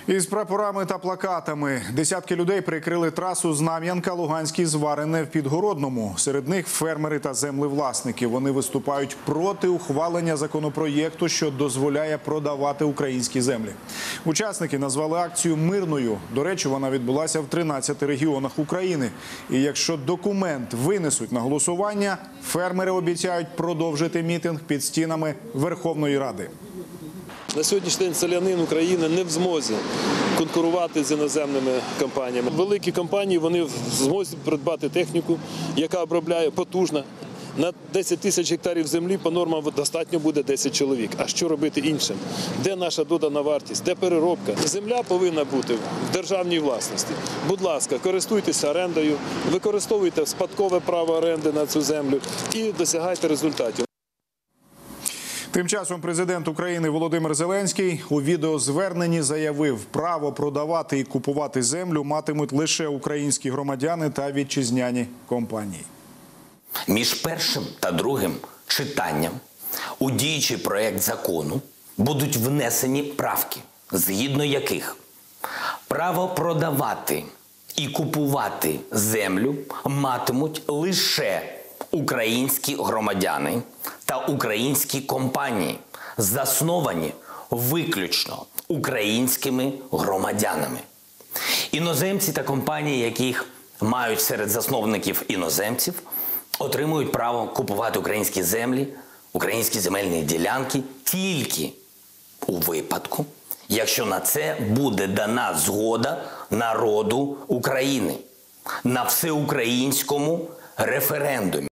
Із прапорами та плакатами десятки людей прикрили трасу Знам'янка-Луганський Зварине в Підгородному. Серед них фермери та землевласники. Вони виступають проти ухвалення законопроєкту, що дозволяє продавати українські землі. Учасники назвали акцію мирною. До речі, вона відбулася в 13 регіонах України. І якщо документ винесуть на голосування, фермери обіцяють продовжити мітинг під стінами Верховної Ради. На сьогоднішній день селянин України не в змозі конкурувати з іноземними компаніями. Великі компанії вони в змозі придбати техніку, яка обробляє потужно. На 10 тисяч гектарів землі по нормам достатньо буде 10 чоловік. А що робити іншим? Де наша додана вартість? Де переробка? Земля повинна бути в державній власності. Будь ласка, користуйтеся орендою, використовуйте спадкове право оренди на цю землю і досягайте результатів. Тим часом президент України Володимир Зеленський у відеозверненні заявив, право продавати і купувати землю матимуть лише українські громадяни та вітчизняні компанії. Між першим та другим читанням у діючий проєкт закону будуть внесені правки, згідно яких право продавати і купувати землю матимуть лише українські громадяни та українські компанії, засновані виключно українськими громадянами. Іноземці та компанії, яких мають серед засновників іноземців, отримують право купувати українські землі, українські земельні ділянки тільки у випадку, якщо на це буде дана згода народу України на всеукраїнському референдумі.